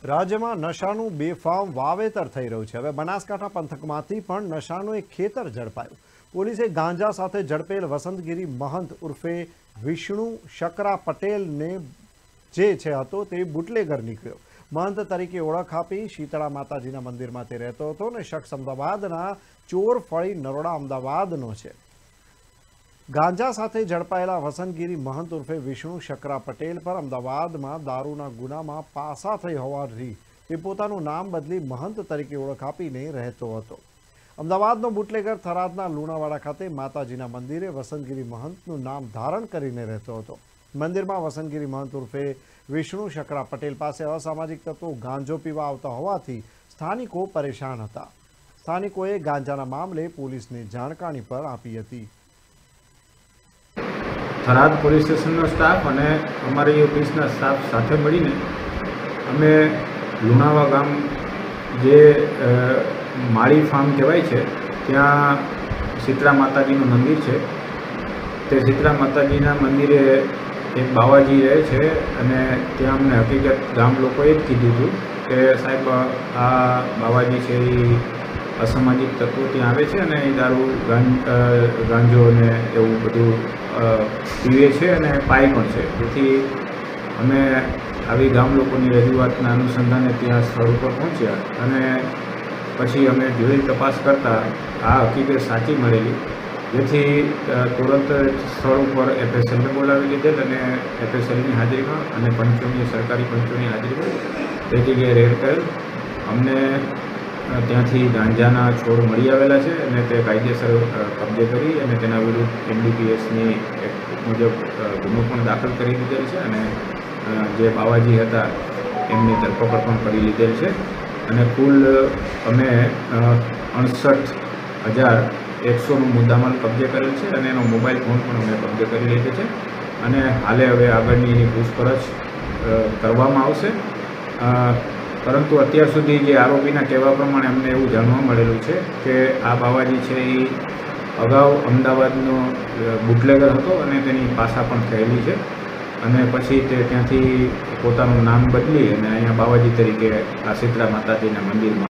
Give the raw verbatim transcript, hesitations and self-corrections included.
રાજ્યમાં નશાનું બેફામ વાવેતર થઈ રહ્યું છે। હવે બનાસકાંઠા પંથકમાંથી પણ નશાનું એક ખેતર ઝડપાયું। પોલીસે ગાંજા સાથે ઝડપેલ વસંતગીરી મહંત ઉર્ફે વિષ્ણુ શકરા પટેલને જે છે હતો તે બુટલેગર નીકળ્યો। મહંત તરીકે ઓળખ આપી શીતળા માતાજીના મંદિરમાં તે રહેતો હતો અને શખ્સ અમદાવાદના ચોરફળી નરોડા અમદાવાદનો છે। ગાંજા સાથે ઝડપાયેલા વસંતગીરી મહંત ઉર્ફે વિષ્ણુ શકરા પટેલ પર અમદાવાદમાં દારૂના ગુનામાં પાસા થઈ હોવાથી તે પોતાનું નામ બદલી મહંત તરીકે ઓળખ આપીને રહેતો હતો। અમદાવાદનો બુટલેગર થરાદના લુણાવાડા ખાતે માતાજીના મંદિરે વસંતગીરી મહંતનું નામ ધારણ કરીને રહેતો હતો। મંદિરમાં વસંતગીરી મહંત ઉર્ફે વિષ્ણુ શકરા પટેલ પાસે અસામાજિક તત્વો ગાંજો પીવા આવતા હોવાથી સ્થાનિકો પરેશાન હતા। સ્થાનિકોએ ગાંજાના મામલે પોલીસને જાણકારી પણ આપી હતી। થરાદ પોલીસ સ્ટેશનનો સ્ટાફ અને અમારી ઓફિસના સ્ટાફ સાથે મળીને અમે લુણાવા ગામ જે માળી ફાર્મ કહેવાય છે ત્યાં શીતળા માતાજીનું મંદિર છે। તે શીતળા માતાજીના મંદિરે એક બાવાજી રહે છે અને ત્યાં અમને હકીકત ગામ લોકોએ જ કીધું હતું કે સાહેબ આ બાવાજી છે એ અસામાજિક તત્વો ત્યાં આવે છે અને એ દારૂ ગાંજો અને એવું બધું પીવે છે અને પાય પણ છે। તેથી અમે આવી ગામ લોકોની રજૂઆતના અનુસંધાને ત્યાં સ્થળ ઉપર પહોંચ્યા અને પછી અમે જોઈ તપાસ કરતાં આ હકીકત સાચી મળેલી, જેથી તુરંત સ્થળ ઉપર એફએસએલને બોલાવી લીધેલ અને એફએસએલની હાજરીમાં અને પંચોની સરકારી પંચોની હાજરીમાં તે જગ્યાએ રેડ કરેલ। અમને ત્યાંથી ગાંજાના છોડ મળી આવેલા છે અને તે કાયદેસર કબજે કરી અને તેના વિરુદ્ધ એનડીપીએસની એક્ટ મુજબ ગુનો પણ દાખલ કરી લીધેલ છે અને જે બાવાજી હતા એમની ધરપકડ પણ કરી લીધેલ છે અને કુલ અમે અડસઠ હજાર એકસોનું મુદ્દામાલ કબજે કરેલ છે અને એનો મોબાઈલ ફોન પણ અમે કબજે કરી લીધો છે અને હાલે હવે આગળની એની પૂછપરછ કરવામાં આવશે। પરંતુ અત્યાર સુધી જે આરોપીના કહેવા પ્રમાણે અમને એવું જાણવા મળેલું છે કે આ બાવાજી છે એ અગાઉ અમદાવાદનો બુટલેગર હતો અને તેની પાસા પણ થયેલી છે અને પછી તે ત્યાંથી પોતાનું નામ બદલી અને અહીંયા બાવાજી તરીકે આ શીતળા માતાજીના મંદિરમાં